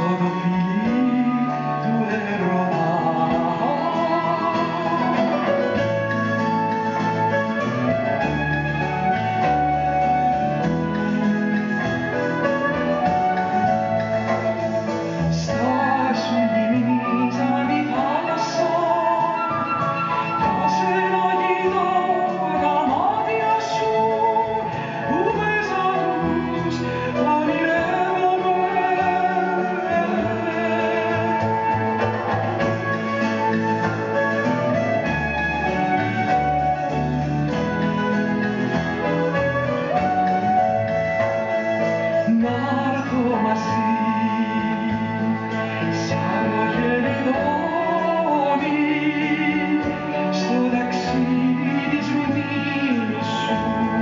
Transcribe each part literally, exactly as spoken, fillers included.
το φιλί του έρωτα. Στάσου γυρίζαν η θάλασσα, για σένα κοιτώ τα μάτια σου, που μέσα τους ονειρεύομαι. Να'ρθω μαζί σαν το χελιδόνι στο ταξίδι της μνήμης σου,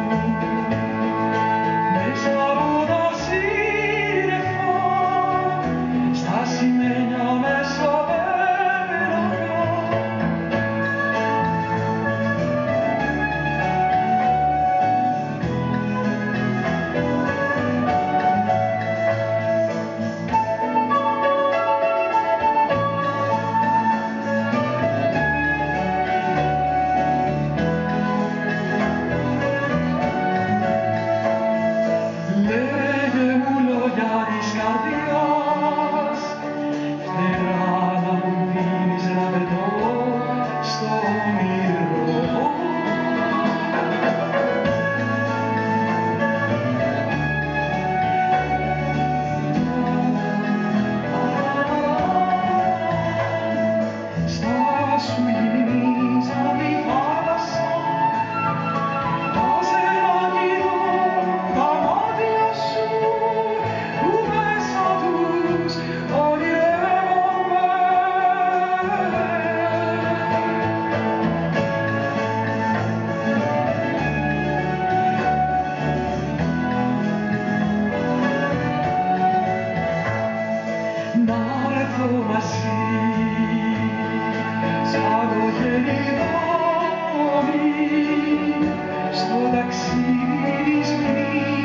μέσα από τα σύννεφα, στα σημαίνια μέσα πέρανα. Λέγε μου λόγια της καρδιάς, φτερά να μου δίνεις να πετώ στο όνειρο. Στάσου γυρίζαν τη θάλασσα, για σένα κοιτώ τα μάτια σου, που μέσα τους ονειρεύομαι. Να'ρθω μαζί σαν το χελιδόνι στο ταξίδι της μνήμης